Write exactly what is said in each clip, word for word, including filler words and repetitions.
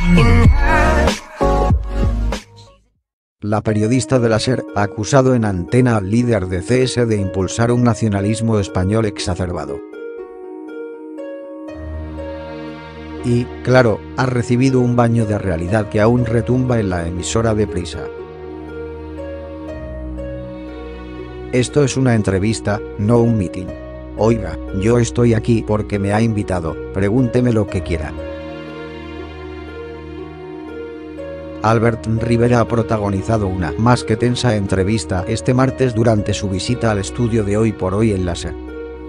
La periodista de la SER ha acusado en antena al líder de C S de impulsar un nacionalismo español exacerbado. Y, claro, ha recibido un baño de realidad que aún retumba en la emisora de Prisa. Esto es una entrevista, no un mitin. Oiga, yo estoy aquí porque me ha invitado, pregúnteme lo que quiera. Albert Rivera ha protagonizado una más que tensa entrevista este martes durante su visita al estudio de Hoy por Hoy en la SER.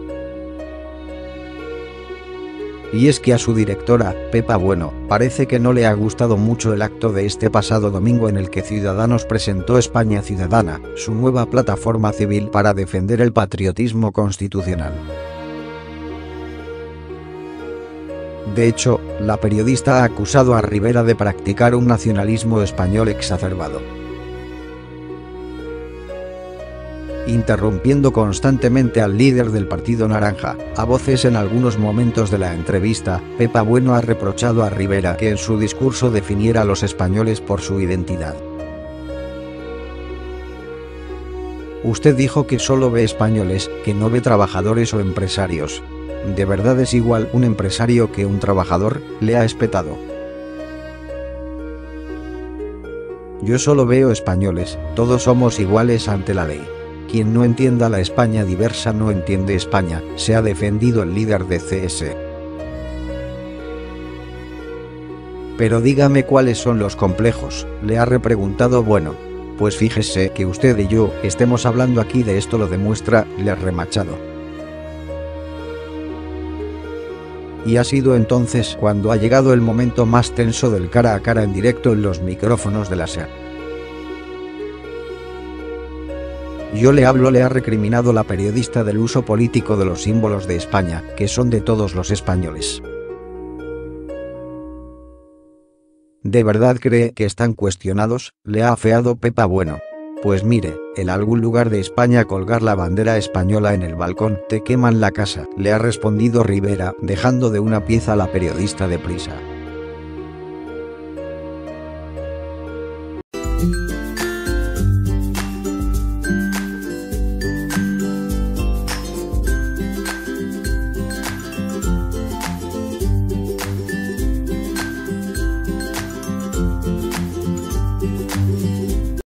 Y es que a su directora, Pepa Bueno, parece que no le ha gustado mucho el acto de este pasado domingo en el que Ciudadanos presentó España Ciudadana, su nueva plataforma civil para defender el patriotismo constitucional. De hecho, la periodista ha acusado a Rivera de practicar un nacionalismo español exacerbado. Interrumpiendo constantemente al líder del Partido Naranja, a voces en algunos momentos de la entrevista, Pepa Bueno ha reprochado a Rivera que en su discurso definiera a los españoles por su identidad. Usted dijo que solo ve españoles, que no ve trabajadores o empresarios. ¿De verdad es igual un empresario que un trabajador?, le ha espetado. Yo solo veo españoles, todos somos iguales ante la ley. Quien no entienda la España diversa no entiende España, se ha defendido el líder de C S. Pero dígame cuáles son los complejos, le ha repreguntado Bueno. Pues fíjese que usted y yo estemos hablando aquí de esto lo demuestra, le ha remachado. Y ha sido entonces cuando ha llegado el momento más tenso del cara a cara en directo en los micrófonos de la SER. Yo le hablo, le ha recriminado la periodista del uso político de los símbolos de España, que son de todos los españoles. ¿De verdad cree que están cuestionados?, le ha afeado Pepa Bueno. Pues mire, en algún lugar de España colgar la bandera española en el balcón, te queman la casa, le ha respondido Rivera, dejando de una pieza a la periodista de Prisa.